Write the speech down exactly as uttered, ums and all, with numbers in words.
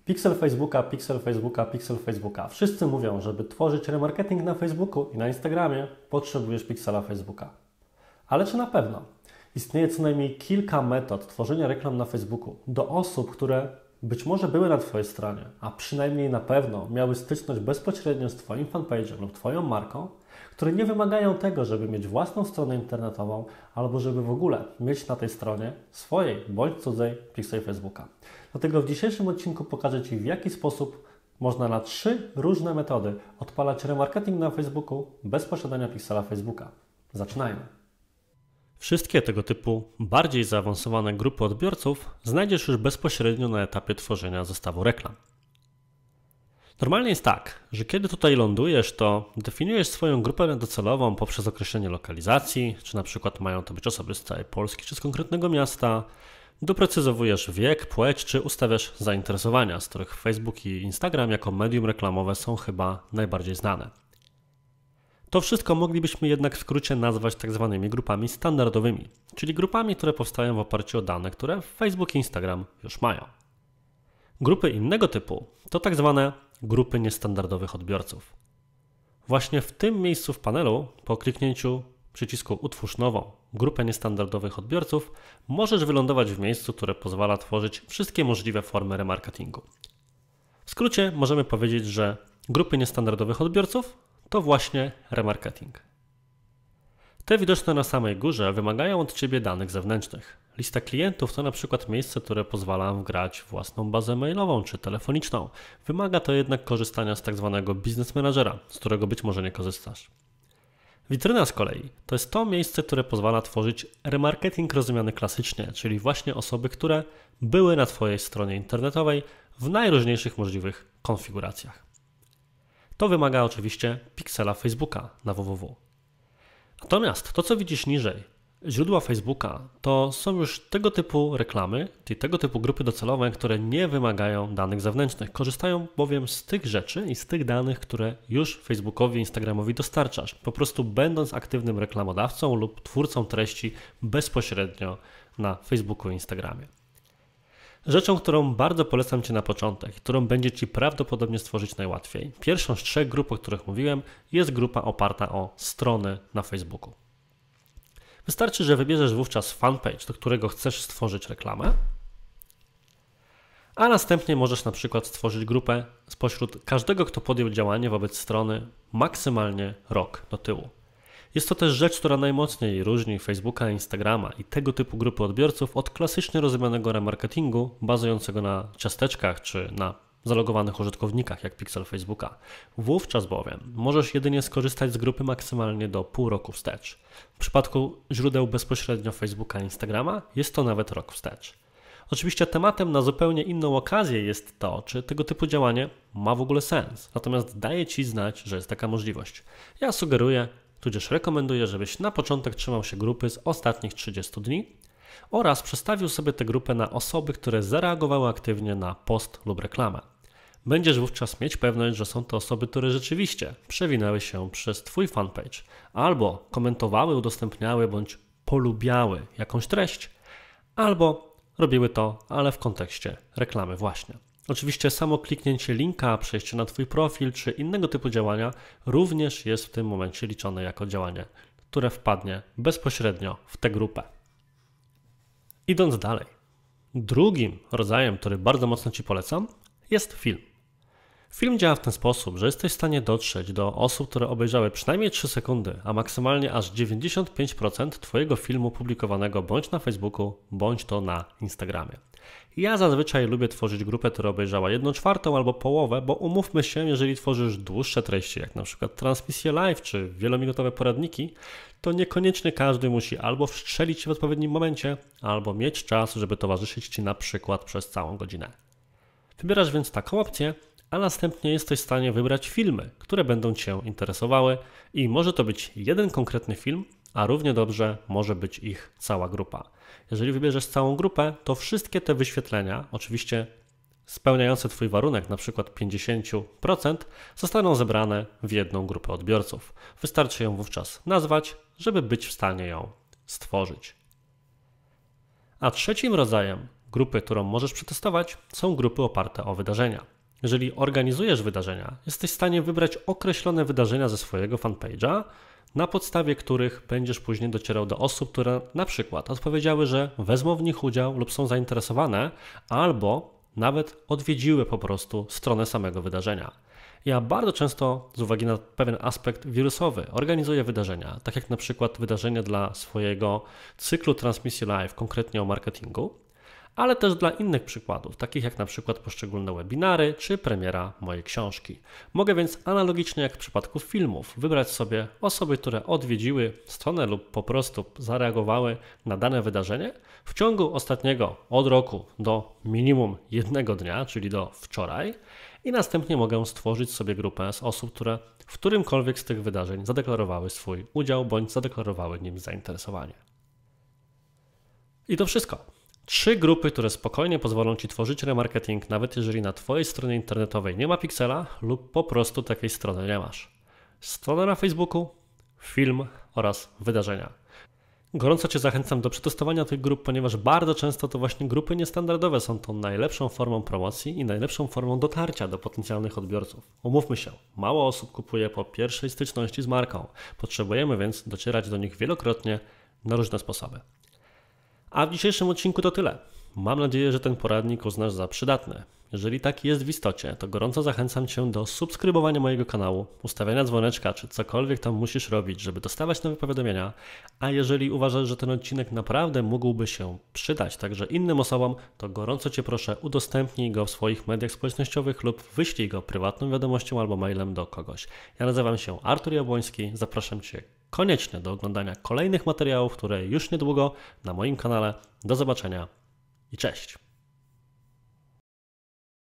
Pixel Facebooka, Pixel Facebooka, Pixel Facebooka. Wszyscy mówią, żeby tworzyć remarketing na Facebooku i na Instagramie, potrzebujesz Pixela Facebooka. Ale czy na pewno? Istnieje co najmniej kilka metod tworzenia reklam na Facebooku do osób, które być może były na Twojej stronie, a przynajmniej na pewno miały styczność bezpośrednio z Twoim fanpage'em lub Twoją marką, które nie wymagają tego, żeby mieć własną stronę internetową albo żeby w ogóle mieć na tej stronie swojej bądź cudzej Pixel Facebooka. Dlatego w dzisiejszym odcinku pokażę Ci, w jaki sposób można na trzy różne metody odpalać remarketing na Facebooku bez posiadania Pixela Facebooka. Zaczynajmy! Wszystkie tego typu bardziej zaawansowane grupy odbiorców znajdziesz już bezpośrednio na etapie tworzenia zestawu reklam. Normalnie jest tak, że kiedy tutaj lądujesz, to definiujesz swoją grupę docelową poprzez określenie lokalizacji, czy na przykład mają to być osoby z całej Polski czy z konkretnego miasta, doprecyzowujesz wiek, płeć, czy ustawiasz zainteresowania, z których Facebook i Instagram jako medium reklamowe są chyba najbardziej znane. To wszystko moglibyśmy jednak w skrócie nazwać tak zwanymi grupami standardowymi, czyli grupami, które powstają w oparciu o dane, które Facebook i Instagram już mają. Grupy innego typu to tak zwane grupy niestandardowych odbiorców. Właśnie w tym miejscu w panelu, po kliknięciu przycisku Utwórz nową grupę niestandardowych odbiorców, możesz wylądować w miejscu, które pozwala tworzyć wszystkie możliwe formy remarketingu. W skrócie możemy powiedzieć, że grupy niestandardowych odbiorców to właśnie remarketing. Te widoczne na samej górze wymagają od Ciebie danych zewnętrznych. Lista klientów to na przykład miejsce, które pozwala wgrać własną bazę mailową czy telefoniczną. Wymaga to jednak korzystania z tak zwanego Business Managera, z którego być może nie korzystasz. Witryna z kolei to jest to miejsce, które pozwala tworzyć remarketing rozumiany klasycznie, czyli właśnie osoby, które były na Twojej stronie internetowej w najróżniejszych możliwych konfiguracjach. To wymaga oczywiście Pixela Facebooka na www. Natomiast to, co widzisz niżej, źródła Facebooka, to są już tego typu reklamy, czyli tego typu grupy docelowe, które nie wymagają danych zewnętrznych. Korzystają bowiem z tych rzeczy i z tych danych, które już Facebookowi i Instagramowi dostarczasz, po prostu będąc aktywnym reklamodawcą lub twórcą treści bezpośrednio na Facebooku i Instagramie. Rzeczą, którą bardzo polecam Ci na początek, którą będzie Ci prawdopodobnie stworzyć najłatwiej, pierwszą z trzech grup, o których mówiłem, jest grupa oparta o strony na Facebooku. Wystarczy, że wybierzesz wówczas fanpage, do którego chcesz stworzyć reklamę, a następnie możesz na przykład stworzyć grupę spośród każdego, kto podjął działanie wobec strony maksymalnie rok do tyłu. Jest to też rzecz, która najmocniej różni Facebooka i Instagrama i tego typu grupy odbiorców od klasycznie rozumianego remarketingu bazującego na ciasteczkach czy na zalogowanych użytkownikach jak Pixel Facebooka. Wówczas bowiem możesz jedynie skorzystać z grupy maksymalnie do pół roku wstecz. W przypadku źródeł bezpośrednio Facebooka i Instagrama jest to nawet rok wstecz. Oczywiście tematem na zupełnie inną okazję jest to, czy tego typu działanie ma w ogóle sens. Natomiast daję Ci znać, że jest taka możliwość. Ja sugeruję, tudzież rekomenduję, żebyś na początek trzymał się grupy z ostatnich trzydziestu dni oraz przestawił sobie tę grupę na osoby, które zareagowały aktywnie na post lub reklamę. Będziesz wówczas mieć pewność, że są to osoby, które rzeczywiście przewinęły się przez Twój fanpage albo komentowały, udostępniały bądź polubiały jakąś treść, albo robiły to, ale w kontekście reklamy właśnie. Oczywiście samo kliknięcie linka, przejście na Twój profil czy innego typu działania również jest w tym momencie liczone jako działanie, które wpadnie bezpośrednio w tę grupę. Idąc dalej, drugim rodzajem, który bardzo mocno Ci polecam, jest film. Film działa w ten sposób, że jesteś w stanie dotrzeć do osób, które obejrzały przynajmniej trzy sekundy, a maksymalnie aż dziewięćdziesiąt pięć procent Twojego filmu publikowanego bądź na Facebooku, bądź to na Instagramie. Ja zazwyczaj lubię tworzyć grupę, która obejrzała jedną czwartą albo połowę, bo umówmy się, jeżeli tworzysz dłuższe treści, jak na przykład transmisje live czy wielominutowe poradniki, to niekoniecznie każdy musi albo wstrzelić się w odpowiednim momencie, albo mieć czas, żeby towarzyszyć Ci na przykład przez całą godzinę. Wybierasz więc taką opcję, a następnie jesteś w stanie wybrać filmy, które będą Cię interesowały i może to być jeden konkretny film, a równie dobrze może być ich cała grupa. Jeżeli wybierzesz całą grupę, to wszystkie te wyświetlenia, oczywiście spełniające Twój warunek, na przykład pięćdziesiąt procent, zostaną zebrane w jedną grupę odbiorców. Wystarczy ją wówczas nazwać, żeby być w stanie ją stworzyć. A trzecim rodzajem grupy, którą możesz przetestować, są grupy oparte o wydarzenia. Jeżeli organizujesz wydarzenia, jesteś w stanie wybrać określone wydarzenia ze swojego fanpage'a, na podstawie których będziesz później docierał do osób, które na przykład odpowiedziały, że wezmą w nich udział lub są zainteresowane, albo nawet odwiedziły po prostu stronę samego wydarzenia. Ja bardzo często, z uwagi na pewien aspekt wirusowy, organizuję wydarzenia, tak jak na przykład wydarzenie dla swojego cyklu transmisji live, konkretnie o marketingu, ale też dla innych przykładów, takich jak na przykład poszczególne webinary czy premiera mojej książki. Mogę więc analogicznie jak w przypadku filmów wybrać sobie osoby, które odwiedziły stronę lub po prostu zareagowały na dane wydarzenie w ciągu ostatniego od roku do minimum jednego dnia, czyli do wczoraj, i następnie mogę stworzyć sobie grupę z osób, które w którymkolwiek z tych wydarzeń zadeklarowały swój udział bądź zadeklarowały nim zainteresowanie. I to wszystko. Trzy grupy, które spokojnie pozwolą Ci tworzyć remarketing, nawet jeżeli na Twojej stronie internetowej nie ma piksela lub po prostu takiej strony nie masz. Strona na Facebooku, film oraz wydarzenia. Gorąco Cię zachęcam do przetestowania tych grup, ponieważ bardzo często to właśnie grupy niestandardowe są tą najlepszą formą promocji i najlepszą formą dotarcia do potencjalnych odbiorców. Umówmy się, mało osób kupuje po pierwszej styczności z marką. Potrzebujemy więc docierać do nich wielokrotnie na różne sposoby. A w dzisiejszym odcinku to tyle. Mam nadzieję, że ten poradnik uznasz za przydatny. Jeżeli tak jest w istocie, to gorąco zachęcam Cię do subskrybowania mojego kanału, ustawiania dzwoneczka, czy cokolwiek tam musisz robić, żeby dostawać nowe powiadomienia. A jeżeli uważasz, że ten odcinek naprawdę mógłby się przydać także innym osobom, to gorąco Cię proszę, udostępnij go w swoich mediach społecznościowych lub wyślij go prywatną wiadomością albo mailem do kogoś. Ja nazywam się Artur Jabłoński, zapraszam Cię koniecznie do oglądania kolejnych materiałów, które już niedługo na moim kanale. Do zobaczenia i cześć!